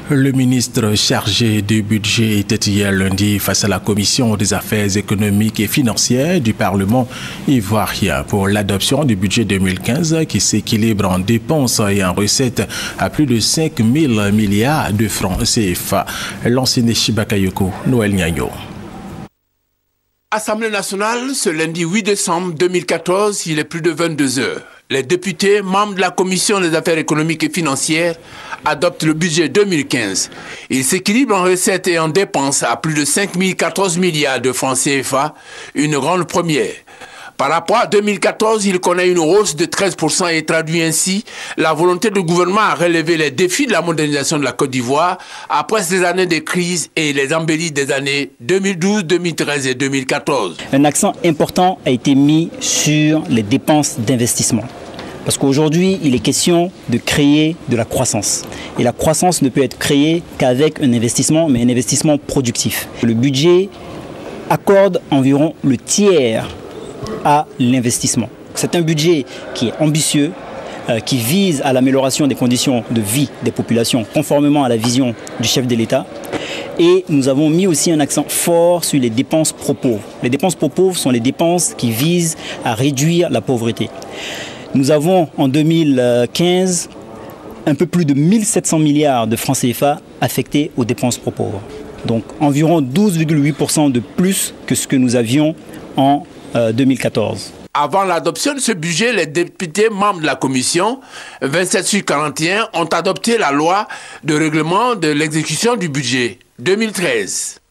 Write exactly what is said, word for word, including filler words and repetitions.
Le ministre chargé du budget était hier lundi face à la Commission des affaires économiques et financières du Parlement ivoirien pour l'adoption du budget deux mille quinze qui s'équilibre en dépenses et en recettes à plus de cinq mille milliards de francs C F A. L'ancien Chibakayoko, Noël Nyagno. Assemblée nationale, ce lundi huit décembre deux mille quatorze, il est plus de vingt-deux heures. Les députés, membres de la Commission des affaires économiques et financières, adoptent le budget deux mille quinze. Il s'équilibre en recettes et en dépenses à plus de cinq mille quatorze milliards de francs C F A, une grande première. Par rapport à deux mille quatorze, il connaît une hausse de treize pour cent et traduit ainsi la volonté du gouvernement à relever les défis de la modernisation de la Côte d'Ivoire après ces années de crise et les embellis des années deux mille douze, deux mille treize et deux mille quatorze. Un accent important a été mis sur les dépenses d'investissement. Parce qu'aujourd'hui, il est question de créer de la croissance. Et la croissance ne peut être créée qu'avec un investissement, mais un investissement productif. Le budget accorde environ le tiers à l'investissement. C'est un budget qui est ambitieux, euh, qui vise à l'amélioration des conditions de vie des populations, conformément à la vision du chef de l'État. Et nous avons mis aussi un accent fort sur les dépenses pro-pauvres. Les dépenses pro-pauvres sont les dépenses qui visent à réduire la pauvreté. Nous avons en deux mille quinze un peu plus de mille sept cents milliards de francs C F A affectés aux dépenses pro-pauvres. Donc environ douze virgule huit pour cent de plus que ce que nous avions en euh, deux mille quatorze. Avant l'adoption de ce budget, les députés membres de la Commission, vingt-sept sur quarante et un, ont adopté la loi de règlement de l'exécution du budget deux mille treize.